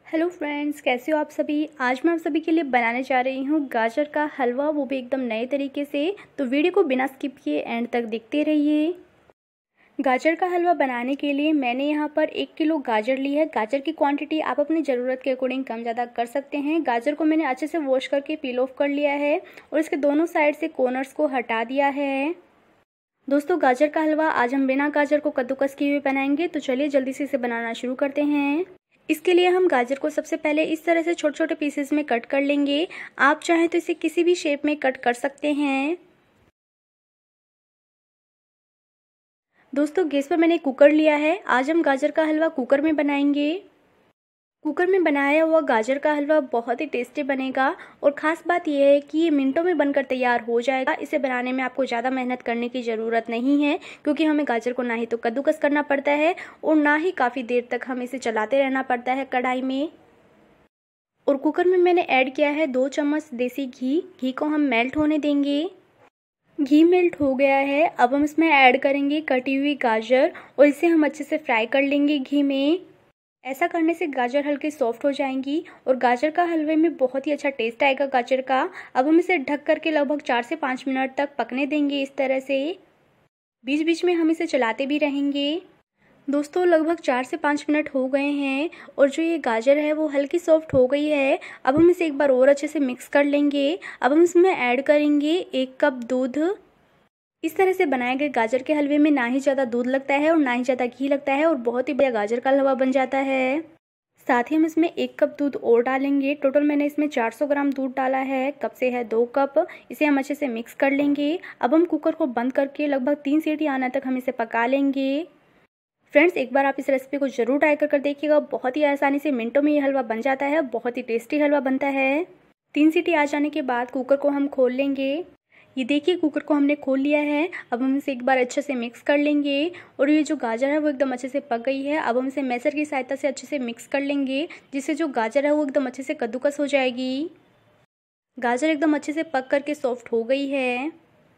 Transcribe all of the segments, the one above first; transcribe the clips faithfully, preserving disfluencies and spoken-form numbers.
Hello friends, कैसे हो आप सभी। आज मैं आप सभी के लिए बनाने जा रही हूँ गाजर का हलवा, वो भी एकदम नए तरीके से। तो वीडियो को बिना स्किप किए एंड तक देखते रहिए। गाजर का हलवा बनाने के लिए मैंने यहाँ पर एक किलो गाजर ली है। गाजर की क्वांटिटी आप अपनी ज़रूरत के अकॉर्डिंग कम ज़्यादा कर सकते हैं। गाजर को मैंने अच्छे से वॉश करके पील ऑफ कर लिया है और इसके दोनों साइड से कॉर्नर्स को हटा दिया है। दोस्तों, गाजर का हलवा आज हम बिना गाजर को कद्दूकस किए हुए बनाएंगे। तो चलिए जल्दी से इसे बनाना शुरू करते हैं। इसके लिए हम गाजर को सबसे पहले इस तरह से छोटे छोटे पीसेस में कट कर लेंगे। आप चाहें तो इसे किसी भी शेप में कट कर सकते हैं। दोस्तों, गैस पर मैंने कुकर लिया है। आज हम गाजर का हलवा कुकर में बनाएंगे। कुकर में बनाया हुआ गाजर का हलवा बहुत ही टेस्टी बनेगा और ख़ास बात यह है कि ये मिनटों में बनकर तैयार हो जाएगा। इसे बनाने में आपको ज़्यादा मेहनत करने की ज़रूरत नहीं है, क्योंकि हमें गाजर को ना ही तो कद्दूकस करना पड़ता है और ना ही काफ़ी देर तक हमें इसे चलाते रहना पड़ता है कढ़ाई में। और कुकर में मैंने ऐड किया है दो चम्मच देसी घी। घी को हम मेल्ट होने देंगे। घी मेल्ट हो गया है। अब हम इसमें ऐड करेंगे कटी हुई गाजर और इसे हम अच्छे से फ्राई कर लेंगे घी में। ऐसा करने से गाजर हल्की सॉफ्ट हो जाएंगी और गाजर का हलवे में बहुत ही अच्छा टेस्ट आएगा गाजर का। अब हम इसे ढक करके लगभग चार से पाँच मिनट तक पकने देंगे इस तरह से। बीच बीच में हम इसे चलाते भी रहेंगे। दोस्तों, लगभग चार से पाँच मिनट हो गए हैं और जो ये गाजर है वो हल्की सॉफ्ट हो गई है। अब हम इसे एक बार और अच्छे से मिक्स कर लेंगे। अब हम इसमें ऐड करेंगे एक कप दूध। इस तरह से बनाए गए गाजर के हलवे में ना ही ज़्यादा दूध लगता है और ना ही ज़्यादा घी लगता है और बहुत ही बढ़िया गाजर का हलवा बन जाता है। साथ ही हम इसमें एक कप दूध और डालेंगे। टोटल मैंने इसमें चार सौ ग्राम दूध डाला है। कप से है दो कप। इसे हम अच्छे से मिक्स कर लेंगे। अब हम कुकर को बंद करके लगभग तीन सीटी आने तक हम इसे पका लेंगे। फ्रेंड्स, एक बार आप इस रेसिपी को जरूर ट्राई कर कर देखिएगा। बहुत ही आसानी से मिनटों में ये हलवा बन जाता है। बहुत ही टेस्टी हलवा बनता है। तीन सीटी आ जाने के बाद कुकर को हम खोल लेंगे। ये देखिए, कुकर को हमने खोल लिया है। अब हम इसे एक बार अच्छे से मिक्स कर लेंगे और ये जो गाजर है वो एकदम अच्छे से पक गई है। अब हम इसे मैशर की सहायता से अच्छे से मिक्स कर लेंगे, जिससे जो गाजर है वो एकदम अच्छे से कद्दूकस हो जाएगी। गाजर एकदम अच्छे से पक करके सॉफ्ट हो गई है।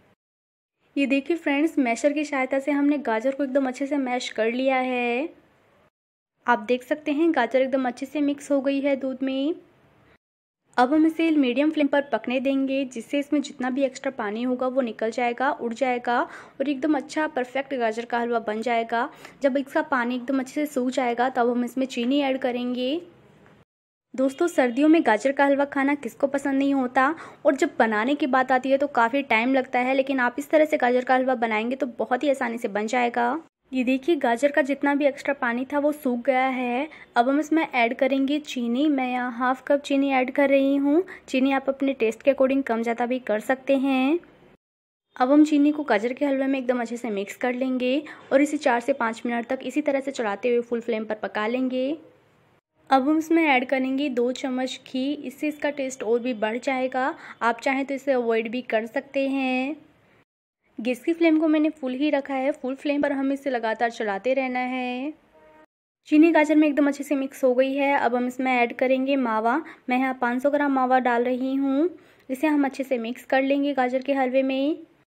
ये देखिए फ्रेंड्स, मैशर की सहायता से हमने गाजर को एकदम अच्छे से मैश कर लिया है। आप देख सकते हैं गाजर एकदम अच्छे से मिक्स हो गई है दूध में। अब हम इसे मीडियम फ्लेम पर पकने देंगे, जिससे इसमें जितना भी एक्स्ट्रा पानी होगा वो निकल जाएगा, उड़ जाएगा और एकदम अच्छा परफेक्ट गाजर का हलवा बन जाएगा। जब इसका पानी एकदम अच्छे से सूख जाएगा तब हम इसमें चीनी ऐड करेंगे। दोस्तों, सर्दियों में गाजर का हलवा खाना किसको पसंद नहीं होता, और जब बनाने की बात आती है तो काफ़ी टाइम लगता है, लेकिन आप इस तरह से गाजर का हलवा बनाएंगे तो बहुत ही आसानी से बन जाएगा। ये देखिए, गाजर का जितना भी एक्स्ट्रा पानी था वो सूख गया है। अब हम इसमें ऐड करेंगे चीनी। मैं यहाँ हाफ कप चीनी ऐड कर रही हूँ। चीनी आप अपने टेस्ट के अकॉर्डिंग कम ज़्यादा भी कर सकते हैं। अब हम चीनी को गाजर के हलवे में एकदम अच्छे से मिक्स कर लेंगे और इसे चार से पाँच मिनट तक इसी तरह से चलाते हुए फुल फ्लेम पर पका लेंगे। अब हम इसमें ऐड करेंगे दो चम्मच घी। इससे इसका टेस्ट और भी बढ़ जाएगा। आप चाहें तो इसे अवॉइड भी कर सकते हैं। गैस की फ्लेम को मैंने फुल ही रखा है। फुल फ्लेम पर हमें इसे लगातार चलाते रहना है। चीनी गाजर में एकदम अच्छे से मिक्स हो गई है। अब हम इसमें ऐड करेंगे मावा। मैं यहाँ पाँच सौ ग्राम मावा डाल रही हूँ। इसे हम अच्छे से मिक्स कर लेंगे गाजर के हलवे में।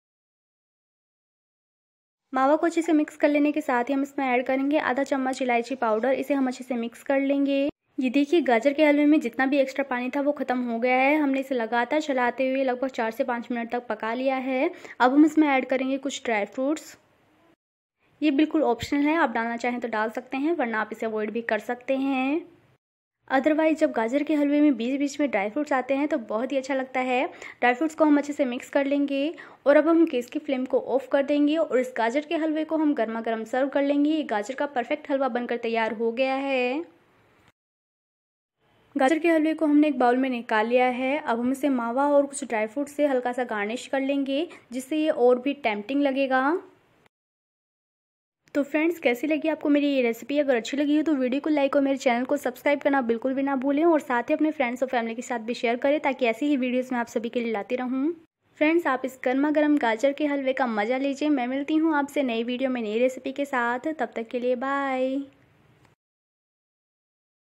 मावा को अच्छे से मिक्स कर लेने के साथ ही हम इसमें ऐड करेंगे आधा चम्मच इलायची पाउडर। इसे हम अच्छे से मिक्स कर लेंगे। ये देखिए, गाजर के हलवे में जितना भी एक्स्ट्रा पानी था वो खत्म हो गया है। हमने इसे लगातार चलाते हुए लगभग चार से पाँच मिनट तक पका लिया है। अब हम इसमें ऐड करेंगे कुछ ड्राई फ्रूट्स। ये बिल्कुल ऑप्शनल है, आप डालना चाहें तो डाल सकते हैं, वरना आप इसे अवॉइड भी कर सकते हैं। अदरवाइज जब गाजर के हलवे में बीच बीच में ड्राई फ्रूट्स आते हैं तो बहुत ही अच्छा लगता है। ड्राई फ्रूट्स को हम अच्छे से मिक्स कर लेंगे और अब हम गैस की फ्लेम को ऑफ कर देंगे और इस गाजर के हलवे को हम गर्मा गर्म सर्व कर लेंगे। ये गाजर का परफेक्ट हलवा बनकर तैयार हो गया है। गाजर के हलवे को हमने एक बाउल में निकाल लिया है। अब हम इसे मावा और कुछ ड्राई फ्रूट से हल्का सा गार्निश कर लेंगे, जिससे ये और भी टेम्पटिंग लगेगा। तो फ्रेंड्स, कैसी लगी आपको मेरी ये रेसिपी। अगर अच्छी लगी हो तो वीडियो को लाइक और मेरे चैनल को सब्सक्राइब करना बिल्कुल भी ना भूलें और साथ ही अपने फ्रेंड्स और फैमिली के साथ भी शेयर करें, ताकि ऐसी ही वीडियोस मैं आप सभी के लिए लाती रहूं। फ्रेंड्स, आप इस गर्मा गर्म गाजर के हलवे का मज़ा लीजिए। मैं मिलती हूँ आपसे नई वीडियो में नई रेसिपी के साथ। तब तक के लिए बाय।